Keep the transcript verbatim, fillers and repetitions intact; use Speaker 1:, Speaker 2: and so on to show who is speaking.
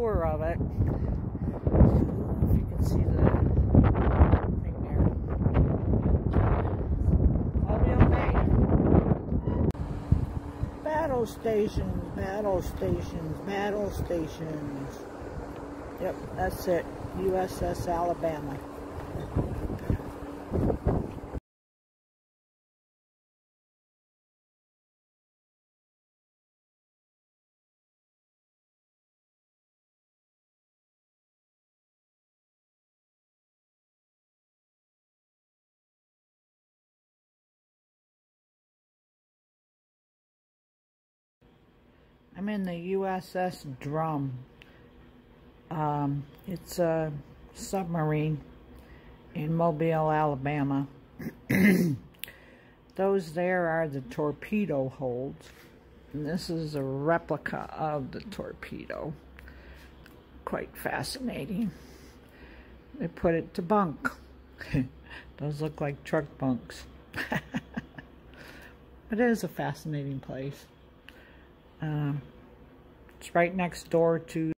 Speaker 1: tour of it. If you can see the thing there. Mobile Bay. Battle stations, battle stations, battle stations. Yep, that's it. U S S Alabama. I'm in the U S S Drum. Um, it's a submarine in Mobile, Alabama. Those there are the torpedo holds. And this is a replica of the torpedo. Quite fascinating. They put it to bunk. Those look like truck bunks. It is a fascinating place. Um, it's right next door to